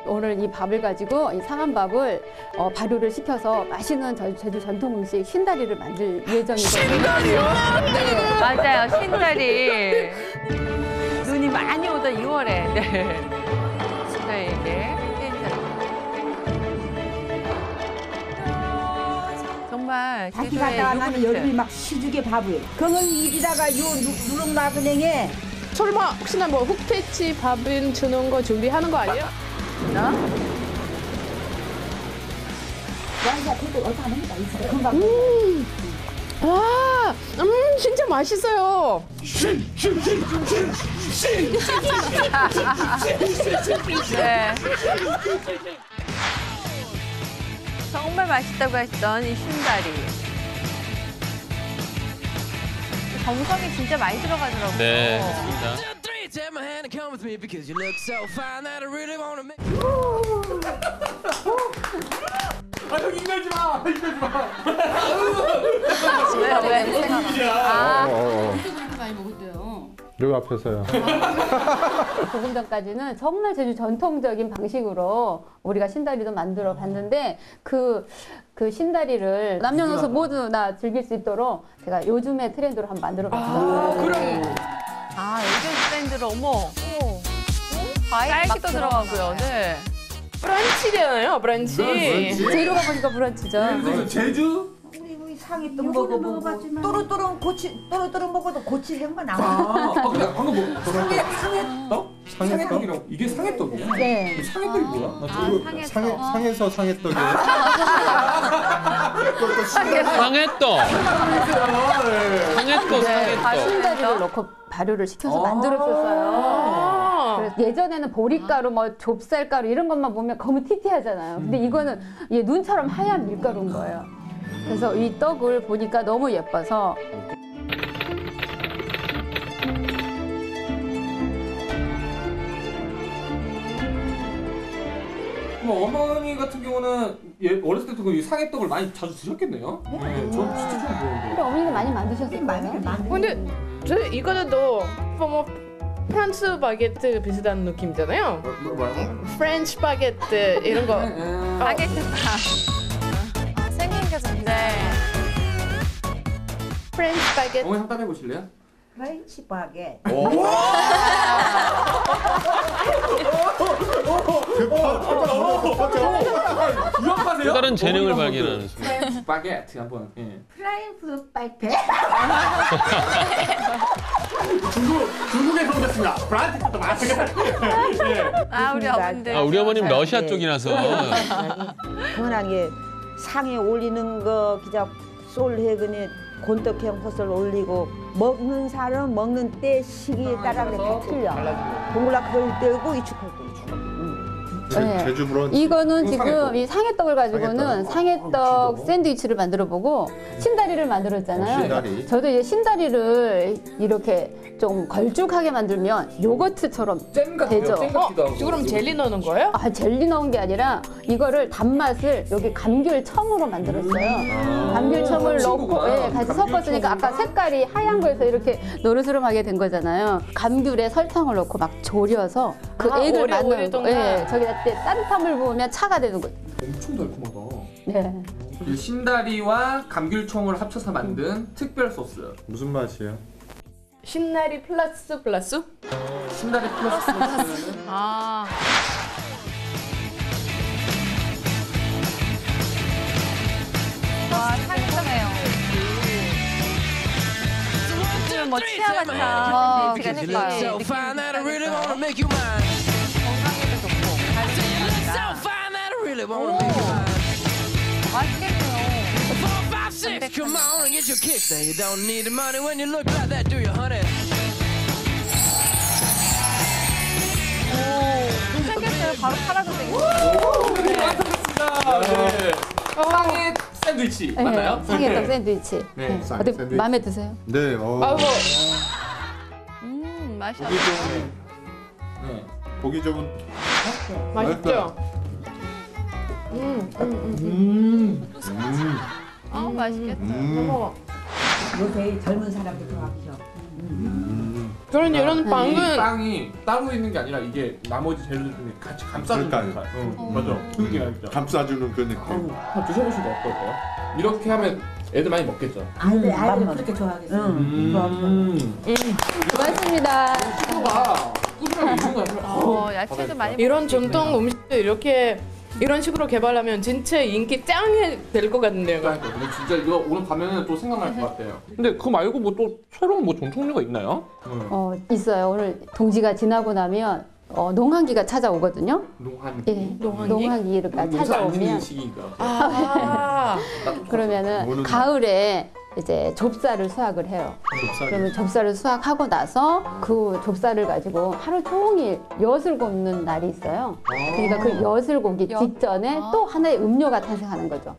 오늘 이 밥을 가지고 이 상한밥을 발효를 시켜서 맛있는 제주 전통 음식 신다리를 만들 예정이거든요. 신다리요? 네. 맞아요, 신다리. 눈이 많이 오던 2월에. 네. 신다리에게. 정말 다시 갔다가 나는 여름이 막 시죽에 밥을. 그러면 이리다가 요 누룽나그냉에 설마 혹시나 뭐 흑돼지 밥은 주는 거 준비하는 거 아니에요? 양자 그래도 어디서 하는 게 있어요. 금방. 아, 진짜 맛있어요. 네. 정말 맛있다고 했던 이 신다리. 정성이 진짜 많이 들어가더라고요. 네, 맞습니다. 아, 형 이걸지 마! 이걸지 마! 왜? 아, 그렇게 많이 먹었대요. 여기 앞에서요. 조금 전까지는 정말 제주 전통적인 방식으로 우리가 신다리도 만들어 봤는데 그 신다리를 남녀노소 모두 다 즐길 수 있도록 제가 요즘의 트렌드로 한번 만들어 봤어요. 그럼 요즘 트렌드로 어머. 과일도 들어가고요. 네. 브런치잖아요, 브런치. 재료가 보니까 브런치죠. 제주? 우리 상했던 먹어보고 또르또르 먹어도 고치 해만 나와. 근데 방금 뭐 상해떡? 상해떡이라고? 이게 상해떡이야? 네. 상해떡이 뭐야? 상해서 상해떡이. 상해떡. 상해떡, 상해떡. 신다리를 넣고 발효를 시켜서 만들었었어요. 그래서 예전에는 보리가루, 뭐 좁쌀가루 이런 것만 보면 너무 티티하잖아요. 근데 이거는 얘 눈처럼 하얀 밀가루인 거예요. 그래서 이 떡을 보니까 너무 예뻐서 뭐 어머니 같은 경우는 어렸을 때부터 이 상해떡을 많이 자주 드셨겠네요? 네. 저 진짜 처음 보는데. 근데 어머니가 많이 만드셨어요. 근데 저 이거는 뭐 프랑스 바게트 비슷한 느낌이잖아요. 뭐라고? 프렌치 바게트 이런 거. 바게트 밥. 생긴 게 좋네. 프렌치 바게트. 어머니 한번 해보실래요? 프렌치 바게. 유학하세요? 또 다른 재능을 발견하는 순간. 바게트 한번. 예. 프라이프 바게. 중국에서 오셨습니다. 브란티부터 마시게. 아, 우리 어머님들. 우리 어머님 러시아 쪽이라서. 흔하게 상에 올리는 거 기자 솔해그네 곤떡형 버섯 올리고 먹는 사람 먹는 때 시기에 따라 그래 다 틀려. 동글라 그럴 때고 이축할 때. 네. 제주 브런치. 이거는 지금 이 상해떡을 가지고는 상해떡 샌드위치를 만들어보고 신다리를 만들었잖아요. 신다리. 저도 이제 신다리를 이렇게 좀 걸쭉하게 만들면 요거트처럼 잼 같아요. 되죠. 잼 같기도 하고. 그럼 젤리 넣는 거예요? 젤리 넣은 게 아니라 이거를 단맛을 여기 감귤청으로 만들었어요. 감귤청을 넣고 같이 섞었으니까 아까 색깔이 하얀 거에서 이렇게 노르스름하게 된 거잖아요. 감귤에 설탕을 넣고 막 졸여서 그 액을 만드는 거. 저기다 따뜻함을 부으면 차가 되는 거죠. 엄청 달콤하다. 네. 이 신다리와 감귤청을 합쳐서 만든 특별 소스. 무슨 맛이에요? 신나리 플러스 플러스? 신다리 플러스 소스는 아. 와, 상큼해요. 뭐 치아 같은 가 색깔. 건강에도 좋고. 맛있겠네요. Come on and get your kicks. Now you don't need the money when you look like that, do you, honey? 오, 생겼어요. 바로 파라도 생겼어요. 완성됐습니다. 상해 샌드위치 맞나요? 상해떡 샌드위치. 네. 쌍 어때 샌드위치. 마음에 드세요? 네. 아이고. 맛이 보기 좋은. 네. 보기 좋은. 맛있죠? 맛있겠다. 어머. 요새 젊은 사람들 좋아하죠. 그런데 이런 이 빵은 빵이 따로 있는 게 아니라 이게 나머지 재료들이 같이 감싸주는 그러니까요. 듯한. 맞아. 그 느낌이 알죠. 감싸주는 그 느낌. 한번 드셔보시면 어떨까요? 이렇게 하면 애들 많이 먹겠죠. 아이들이 그렇게 좋아하겠어요. 고맙습니다. 친구가 꾸준하게 있는 거 같아요. 야채도 많이 이런 전통 음식도 이렇게 이런 식으로 개발하면 진짜 인기 짱이 될 것 같은데요. 그러니까 근데 진짜 이거 오늘 가면은 또 생각날 것 같아요. 근데 그거 말고 뭐 또 새로운 뭐 전통류가 있나요? 있어요. 오늘 동지가 지나고 나면 농한기가 찾아오거든요. 농한기. 예, 농한기? 농한기가 농사 안 짓는 찾아오면 시기가. 아, 그러면은 뭐는- 가을에 이제 좁쌀을 수확을 해요. 그러면 좁쌀을 수확하고 나서 그 좁쌀을 가지고 하루 종일 엿을 굽는 날이 있어요. 그러니까 그 엿을 굽기 직전에 또 하나의 음료가 탄생하는 거죠.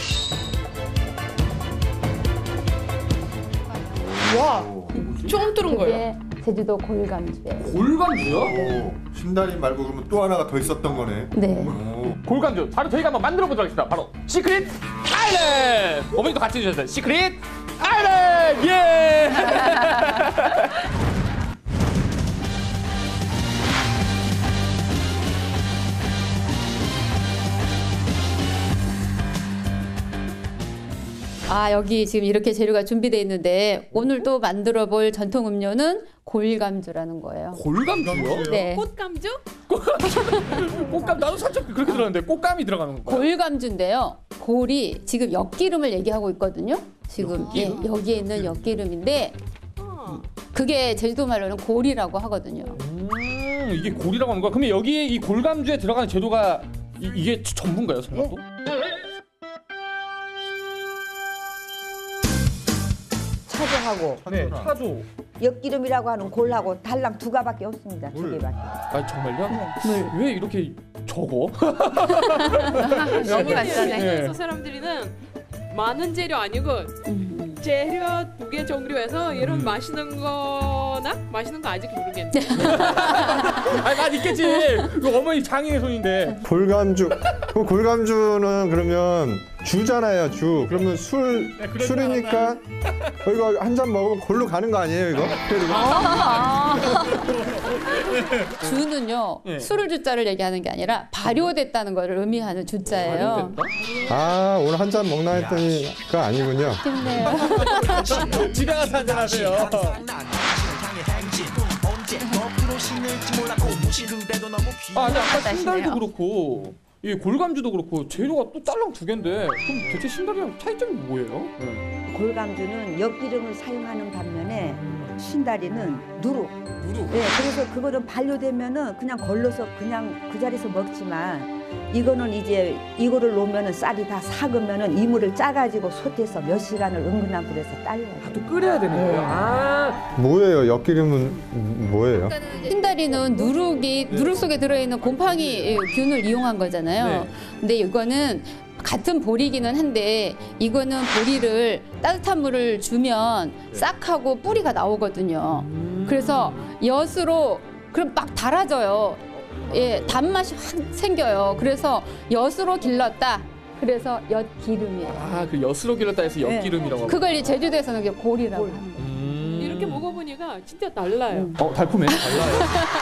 와, 처음 들은 거예요. 그게 제주도 골감주예요. 골감주요? 오, 신다리 말고 그러면 또 하나가 더 있었던 거네. 네. 오. 골감주. 바로 저희가 한번 만들어 보도록 하겠습니다. 바로 시크릿 아일랜드. 어머니도 같이 해주셨어요. 시크릿 아일랜드. 예. 여기 지금 이렇게 재료가 준비되어 있는데 오늘 또 만들어 볼 전통 음료는 골감주라는 거예요. 골감주요? 네. 꽃감주? 꽃감 나도 살짝 그렇게 들었는데 꽃감이 들어가는 건가요? 골감주인데요. 골이 지금 엿기름을 얘기하고 있거든요. 지금 엿기름? 예, 여기에 있는 엿기름인데 그게 제주도 말로는 골이라고 하거든요. 이게 골이라고 하는 거야? 그러면 여기에 이 골감주에 들어가는 재료가 이게 전부인가요, 설마 또? 차조하고 네, 차조. 엿기름이라고 하는 골하고 달랑 두 가밖에 없습니다. 두 개밖에. 아 정말요? 물. 왜 이렇게 적어? 너무 간단해. 네. 그래서 사람들이는 많은 재료 아니고 재료 두 개 종류에서 이런 맛있는 거나 맛있는 거 아직 모르겠네. 아니 맛 있겠지. 그 어머니 장인의 손인데. 골감주. 그 골감주는 그러면 주잖아요, 주. 그러면 술이니까 이거 한 잔 먹으면 골로 가는 거 아니에요, 이거? 주는요. 네. 술을 주자를 얘기하는 게 아니라 발효됐다는 것을 의미하는 주자예요. 아, 오늘 한 잔 먹나 했더니 그거 아니군요. 힘내요. 집에 가서 한잔 하세요. 근데 아까 신달도 그렇고 이 골감주도 그렇고 재료가 또 딸랑 두 개인데 그럼 대체 신달이랑 차이점이 뭐예요? 골감주는 엿기름을 사용하는 반면에 신다리는 누룩. 누룩. 예, 그래서 그거는 반려되면은 그냥 걸러서 그냥 그 자리에서 먹지만 이거는 이제 이거를 놓으면은 쌀이 다 삭으면은 이물을 짜가지고 솥에서 몇 시간을 은근한 불에서 딸려요. 또 끓여야 되는 거예요. 아. 뭐예요? 엿기름은 뭐예요? 흰다리는 누룩 속에 들어있는 곰팡이 균을 이용한 거잖아요. 네. 근데 이거는 같은 보리기는 한데 이거는 보리를 따뜻한 물을 주면 싹 하고 뿌리가 나오거든요. 그래서 엿으로 그럼 막 달아져요. 예, 단맛이 확 생겨요. 그래서 엿으로 길렀다. 그래서 엿기름이에요. 아, 그 엿으로 길렀다 해서 엿기름이라고. 그걸 이 제주도에서는 이제 골이라고 합니다. 이렇게 먹어보니까 진짜 달라요. 달콤해. 달라요.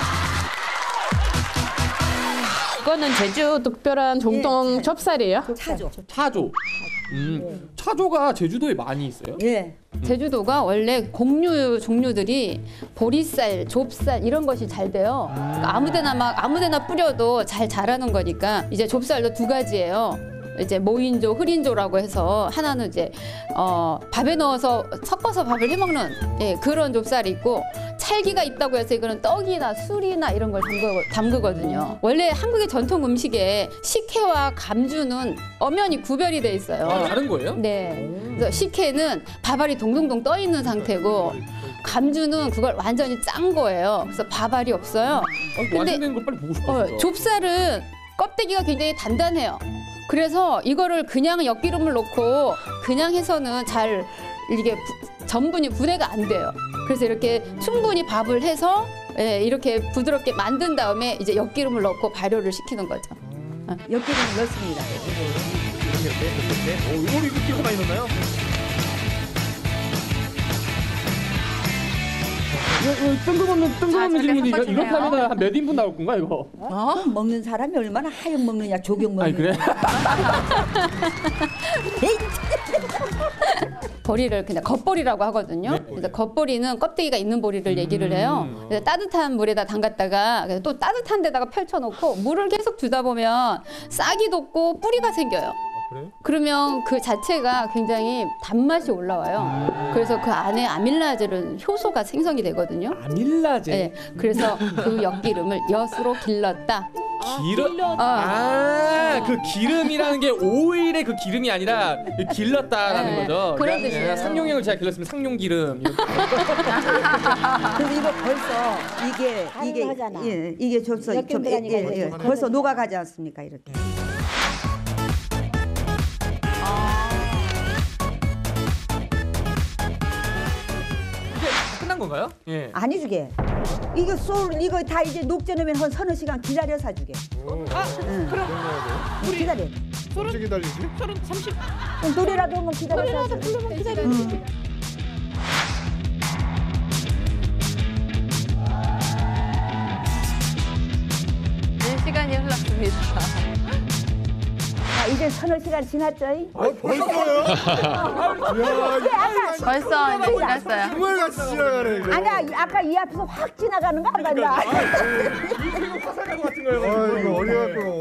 이거는 제주 특별한 전통 좁쌀이에요? 차죠. 차조. 차조가 제주도에 많이 있어요? 예. 제주도가 원래 곡류 종류들이 보리쌀, 좁쌀 이런 것이 잘 돼요. 그러니까 아무데나 뿌려도 잘 자라는 거니까 이제 좁쌀도 두 가지예요. 이제 모인조, 흐린조라고 해서 하나는 이제 밥에 넣어서 섞어서 밥을 해먹는 그런 좁쌀이 있고 찰기가 있다고 해서 이거는 떡이나 술이나 이런 걸 담그거든요. 원래 한국의 전통 음식에 식혜와 감주는 엄연히 구별이 돼 있어요. 다른 거예요? 네. 그래서 식혜는 밥알이 동동동 떠 있는 상태고 감주는 그걸 완전히 짠 거예요. 그래서 밥알이 없어요. 근데 완성된 걸 빨리 보고 싶어. 진짜. 좁쌀은 껍데기가 굉장히 단단해요. 그래서 이거를 그냥 엿기름을 넣고 그냥 해서는 잘 이게 전분이 분해가 안 돼요. 그래서 이렇게 충분히 밥을 해서 이렇게 부드럽게 만든 다음에 이제 엿기름을 넣고 발효를 시키는 거죠. 엿기름을 넣습니다. 이걸 이렇게 많이 넣나요? 뜬금없는 질문이 저렇게 이렇게 하면 한 몇 인분 나올 건가 이거? 그럼 먹는 사람이 얼마나 하영 먹느냐 조경 먹느냐. 아니 그래? 보리를 그냥 겉보리라고 하거든요. 그래서 겉보리는 껍데기가 있는 보리를 얘기를 해요. 그래서 따뜻한 물에다 담갔다가 그래서 또 따뜻한 데다가 펼쳐놓고 물을 계속 주다 보면 싹이 돋고 뿌리가 생겨요. 그래요? 그러면 그 자체가 굉장히 단맛이 올라와요. 그래서 그 안에 아밀라제는 효소가 생성이 되거든요. 아밀라제. 네, 그래서 그 엿기름을 엿으로 길렀다. 그 기름이라는 게 오일의 그 기름이 아니라 길렀다라는 네, 거죠. 그런 뜻이에요. 상용형을 제가 길렀으면 상용기름. 그래서 이거 벌써 이게 하잖아. 이게 벌써 몇 좀 개월 들어가니까 벌써 녹아가지 않습니까 이렇게. 끝난 건가요? 예. 아니 주게. 이거 이거 다 이제 녹여놓으면 한 서너 시간 기다려서 주게. 그럼 우리 기다려. 언제 기다리지? 30. 노래라도 한번 기다려서 주게. 시간이 흘렀습니다. 아, 이제 서너 시간 지났죠? 벌써요? 벌써 이제 지났어요. 정말 같이 지나가네. 이거. 아니 아까 이 앞에서 확 지나가는 거 안 봤나? 이거 어려갖고.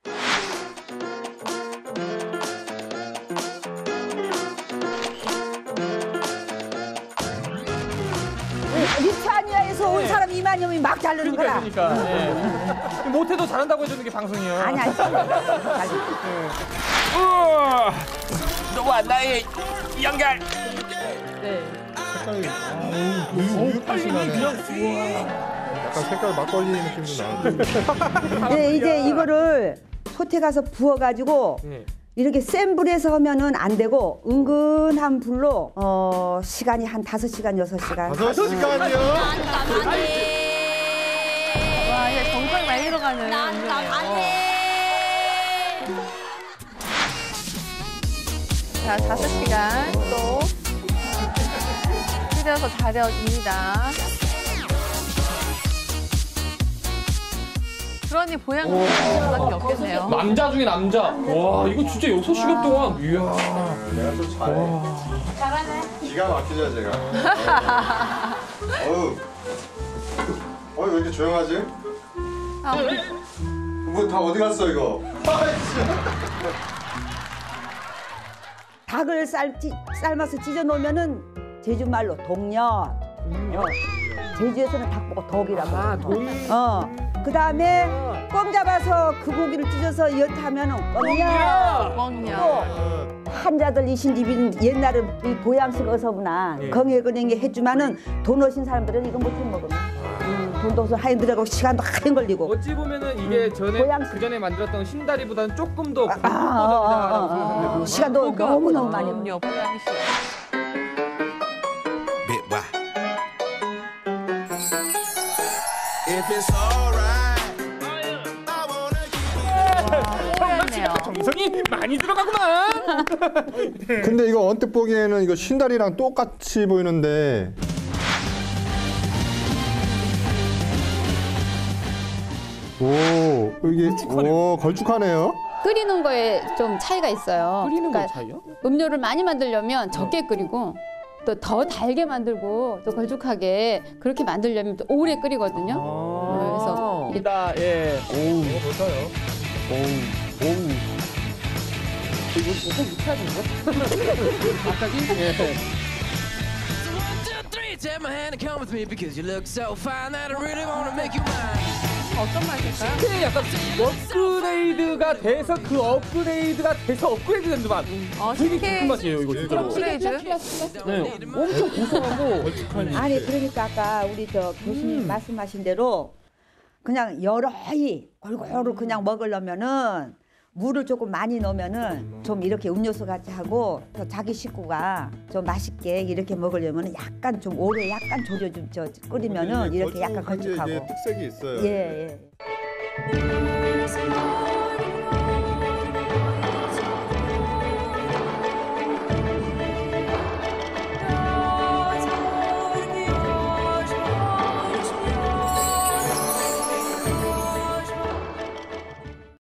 리투아니아에서 온 사람 2만 명이 막 자르는 거라. 그러니까. 예. 못해도 잘한다고 해주는 게 방송이에요. 아니. 너와 나의 연결. 색깔이 우유빛이나네. 약간 색깔 막걸리 느낌도 나고. 네, 이제 이거를 솥에 가서 부어가지고 이렇게 센 불에서 하면은 안 되고 은근한 불로 시간이 한 5시간, 6시간. 5시간이요? 와, 이게 정성이 많이 들어가는 음료네요. 자, 5시간 또 끓여서 달여집니다. 그러니 보양식이 밖에 없겠네요. 남자 중에 남자. 와 이거 진짜 6시간 동안. 이야. 내가 또 잘해. 기가 막히죠 제가. 왜 이렇게 조용하지? 뭐 다 어디 갔어 이거? 닭을 삶아서 찢어 놓으면은 제주 말로 동엿. 제주에서는 닭 보고 덕이라고. 그 다음에 껌 잡아서 그 고기를 찢어서 엿하면은 껌엿. 또 한자들 이신집인 옛날은 이 보양식 어서구나 건해건행에 해주면은 돈 오신 사람들은 이거 못해 먹으면 돈도 없어 하얀 들어가고 시간도 하얀 걸리고. 어찌 보면은 이게 그 전에 만들었던 신다리보다는 조금 더 시간도 너무너무 많이 걸려. 음료 보양식. 정성이 많이 들어가구만. 근데 이거 언뜻 보기에는 이거 신다리랑 똑같이 보이는데 이게 걸쭉하네요. 끓이는 거에 좀 차이가 있어요. 끓이는 거 차이요? 음료를 많이 만들려면 적게 끓이고 또 더 달게 만들고 또 걸쭉하게 그렇게 만들려면 또 오래 끓이거든요. 그래서 이게 예. 볼까요? 이거 꼭 익혀야 되는 거야? 갑자기? 예. So 1, 2, 3, take my hand and come with me because you look so fine that I really wanna make you mine. 어떤 맛일까요? 이게 약간 업그레이드가 돼서 그 업그레이드가 돼서 업그레이드 된 맛. 되게 깊은 맛이에요 이거 진짜로. 업그레이드? 네, 엄청 고소하고. 아니 그러니까 아까 우리 저 교수님 말씀하신 대로 그냥 여러이 골고루 그냥 먹으려면은 물을 조금 많이 넣으면은 좀 이렇게 음료수 같이 하고 또 자기 식구가 좀 맛있게 이렇게 먹으려면은 약간 좀 오래 약간 졸여 좀 끓이면은 이렇게 약간 걸쭉하고. 특색이 있어요. 예.